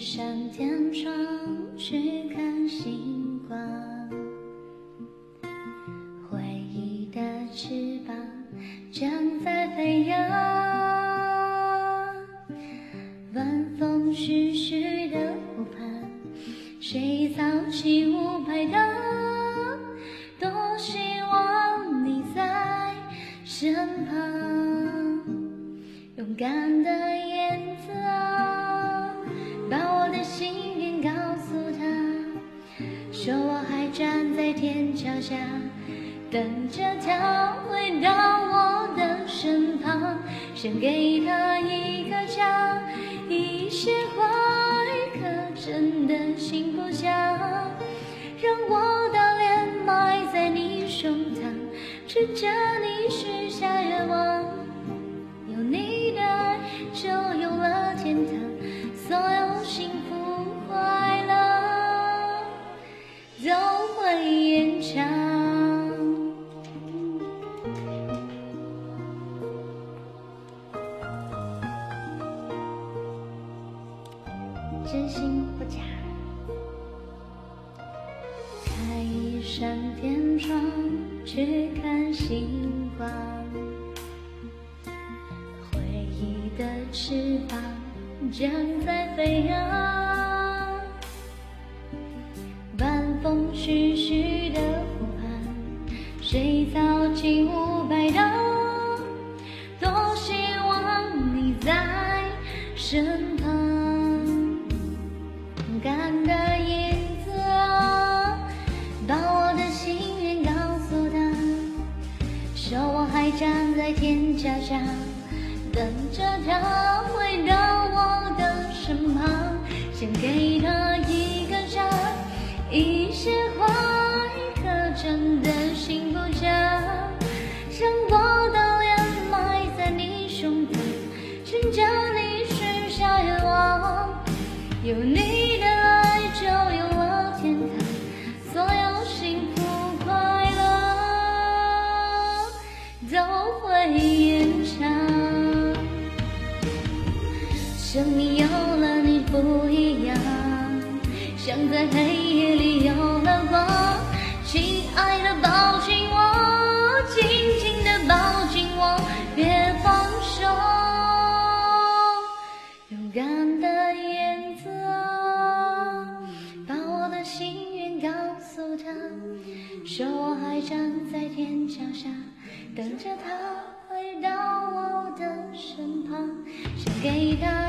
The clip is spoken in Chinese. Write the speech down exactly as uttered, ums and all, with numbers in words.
扇天窗去看星光，回忆的翅膀正在飞扬，晚风徐徐的湖畔，水草起舞拍打，多希望你在身旁，勇敢的燕子啊，把我的心愿告诉他，说我还站在天桥下，等着他回到我的身旁，想给他一个家，一些花语可真的幸福家，让我的脸埋在你胸膛，吃着你许下愿望，有你的爱就有了天堂，所有幸福快乐都会延长。真心不假，开一扇天窗去看星光，回忆的翅膀正在飞扬，晚风徐徐的湖畔，水草起舞摆荡，多希望你在身旁，勇敢的燕子啊，把我的心愿告诉他，说我还站在天桥下，等着他回到我的身旁，想给他一个家，一些花语可真的幸福家，让我的脸埋在你胸膛，趁着你许下愿望，有你的爱就有了天堂，所有幸福快乐都会延长。生命有了你不一样，像在黑夜里有了光，亲爱的抱紧我，紧紧地抱紧我，别放手。勇敢的燕子啊，把我的心愿告诉他，说我还站在天桥下，等着他回到我的身旁，想给他